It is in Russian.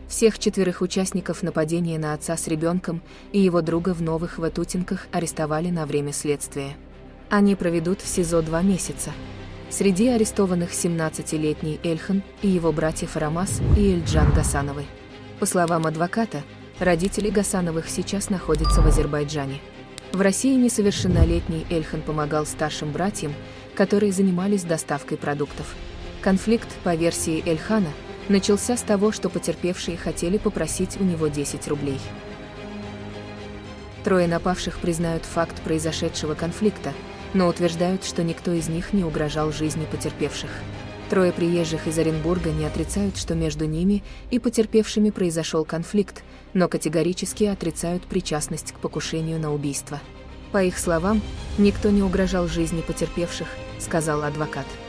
Всех 4 участников нападения на отца с ребенком и его друга в Новых Ватутинках арестовали на время следствия. Они проведут в СИЗО 2 месяца. Среди арестованных 17-летний Эльхан и его братья Фарамас и Эльджан Гасановы. По словам адвоката, родители Гасановых сейчас находятся в Азербайджане. В России несовершеннолетний Эльхан помогал старшим братьям, которые занимались доставкой продуктов. Конфликт, по версии Эльхана, начался с того, что потерпевшие хотели попросить у него 10 рублей. 3 напавших признают факт произошедшего конфликта, но утверждают, что никто из них не угрожал жизни потерпевших. 3 приезжих из Оренбурга не отрицают, что между ними и потерпевшими произошел конфликт, но категорически отрицают причастность к покушению на убийство. По их словам, никто не угрожал жизни потерпевших, сказал адвокат.